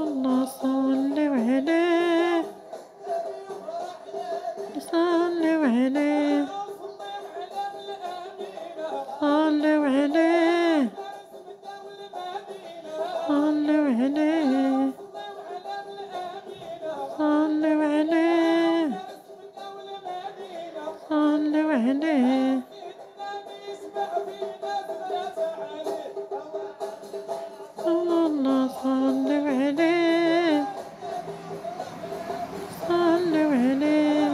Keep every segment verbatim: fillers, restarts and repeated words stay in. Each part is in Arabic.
الله صلوا عليه صلوا عليه صلوا عليه صلوا عليه صلوا عليه صلوا عليه الله صلوا عليه صلوا عليه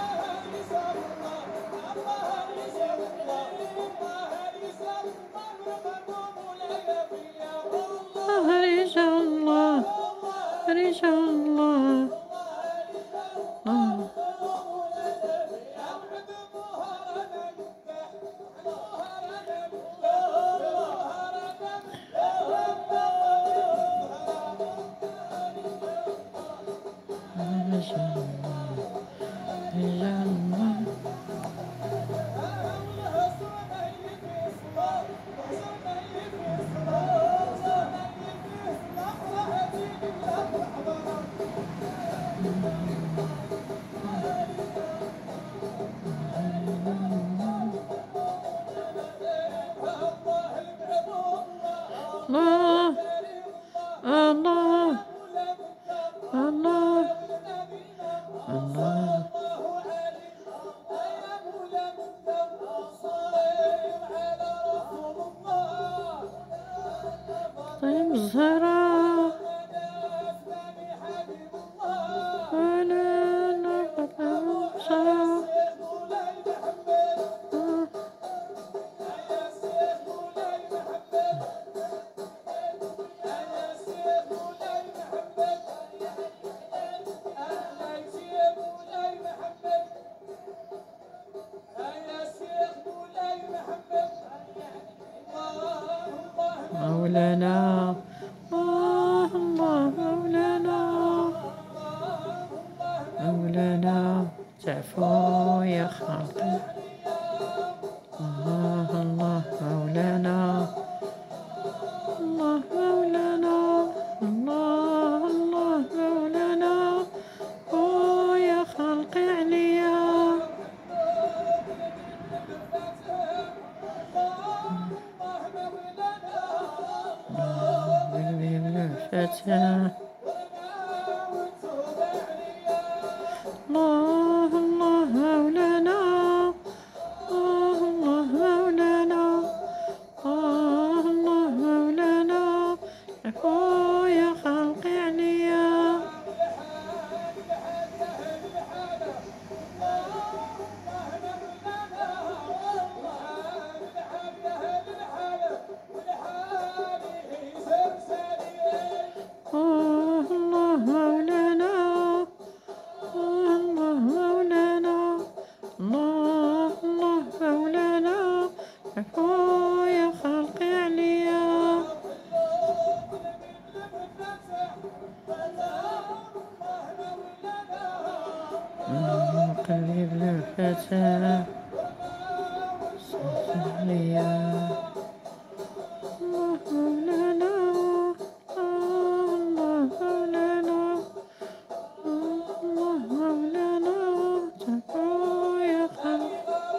رجع الله رجع الله آه. رجع الله رجع الله الله الله الله الله طيب الزهراء ولا نقطع صار مولانا الله الله مولانا مولانا تعفو يا خاطر الله الله مولانا الله مولانا الله الله مولانا أو يا خلقي عليا الفتاة الله الله مولانا الله الله مولانا الله الله مولانا عفو يا خلقي عليا الله الله مولانا الله مولانا الله الله مولانا عفو يا خلقي عليا قلبي بالفتاة صوت عليا الله مولانا الله مولانا الله مولانا تعفو يا خلق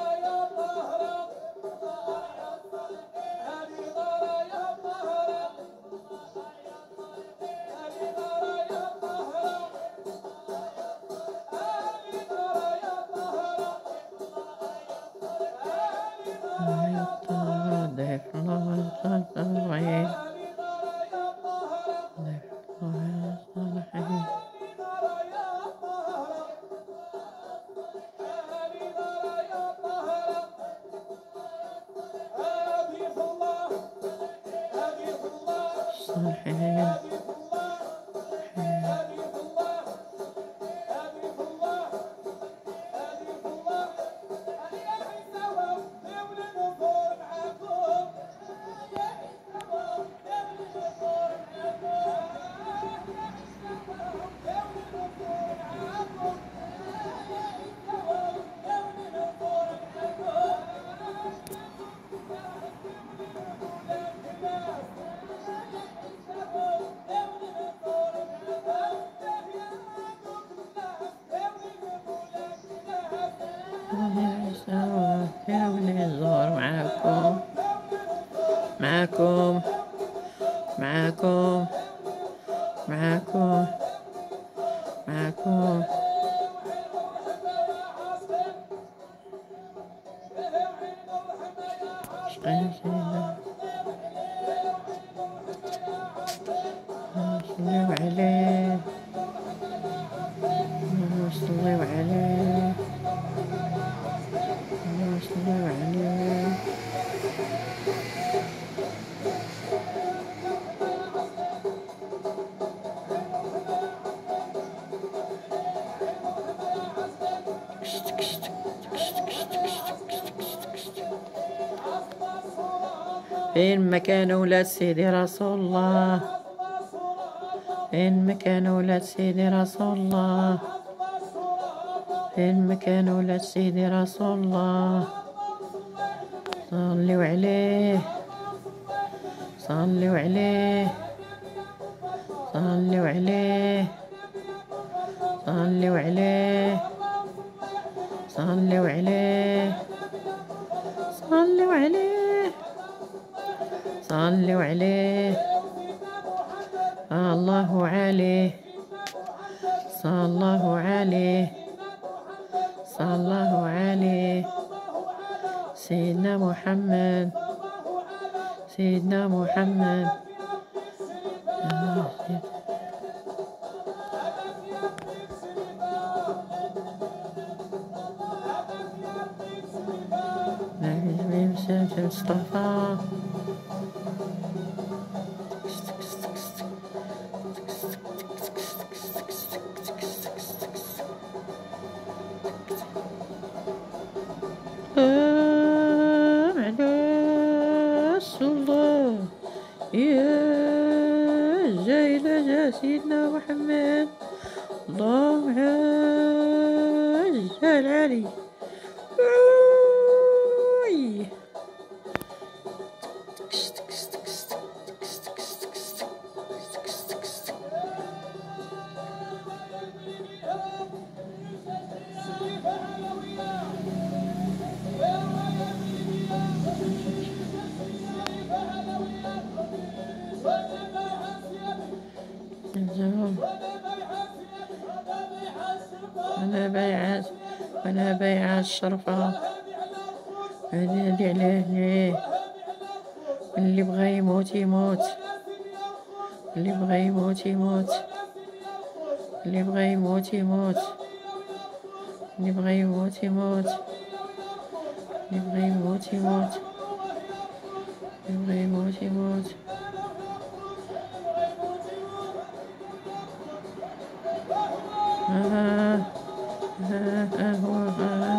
ضيف الله الصالحين ضيف الله الصالحين الصالحين يومني الزهر معاكم معاكم معاكم معاكم معاكم. شقين سيدنا صليو عليه صليو عليه صليو عليه. فين مكان ولاد سيدي رسول الله؟ فين مكان ولاد سيدي رسول الله؟ فين مكان ولاد سيدي رسول الله؟ صلوا عليه صلوا عليه صلوا عليه صلوا عليه صلوا عليه صلوا عليه صلوا عليه. الله عليه صلى الله عليه صلى الله عليه. سيدنا محمد سيدنا محمد. نبي مصطفى يا جايلة سيدنا محمد. الله عز العلي. أنا بيعات أنا بيعات الشرفة هادي عليه. اللي بغى يموت يموت اللي بغى يموت يموت اللي بغى يموت يموت اللي بغى يموت يموت اللي بغى يموت يموت اللي بغى يموت يموت. آه آه آه هو آه